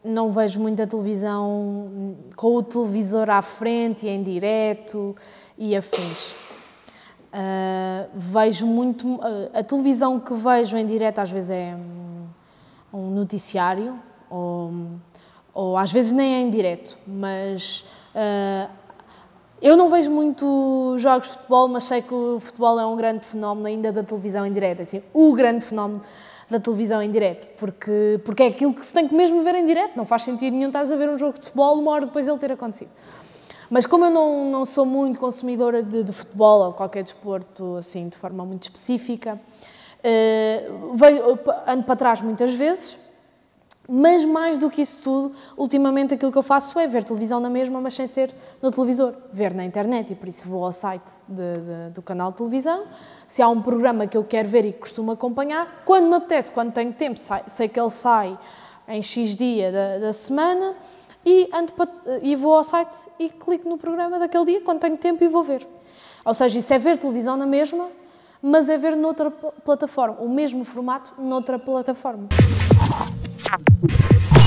não vejo muita televisão com o televisor à frente e em direto e afins. Vejo muito... A televisão que vejo em direto às vezes é um noticiário, ou às vezes nem é em direto, mas eu não vejo muito jogos de futebol, mas sei que o futebol é um grande fenómeno ainda da televisão em direto, assim, o grande fenómeno da televisão em direto, porque é aquilo que se tem que mesmo ver em direto, não faz sentido nenhum estares a ver um jogo de futebol uma hora depois de ele ter acontecido. Mas como eu não sou muito consumidora de futebol ou de qualquer desporto assim, de forma muito específica, ando para trás muitas vezes, mas mais do que isso tudo, ultimamente aquilo que eu faço é ver televisão na mesma, mas sem ser no televisor, ver na internet, e por isso vou ao site do canal de televisão. Se há um programa que eu quero ver e que costumo acompanhar, quando me apetece, quando tenho tempo, sei que ele sai em X dia da semana, e vou ao site e clico no programa daquele dia, quando tenho tempo, e vou ver. Ou seja, isso é ver televisão na mesma, mas é ver noutra plataforma, o mesmo formato noutra plataforma.